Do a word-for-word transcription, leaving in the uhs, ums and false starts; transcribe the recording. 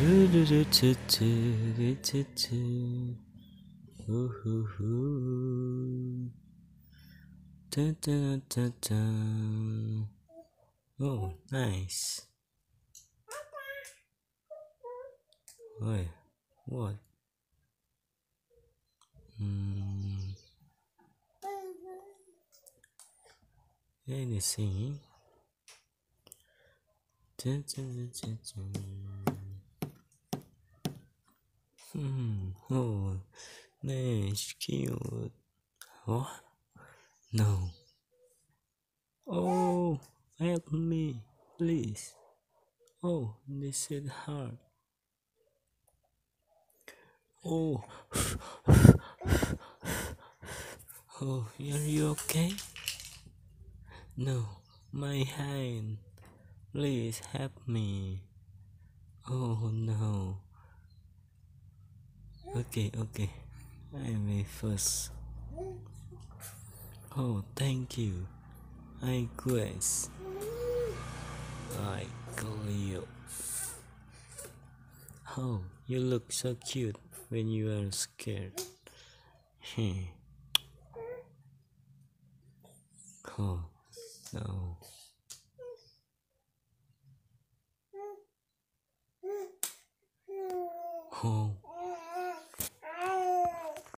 Oh, nice. Wait, what? Mm, anything? Hmm. Oh, nice, cute. What? No. Oh, help me, please. Oh, this is hard. Oh, oh, are you okay? No, my hand. Please help me. Oh no. Okay, okay. I may first. Oh, thank you. I guess I call you. Oh, you look so cute when you are scared. Hmm. Oh, no.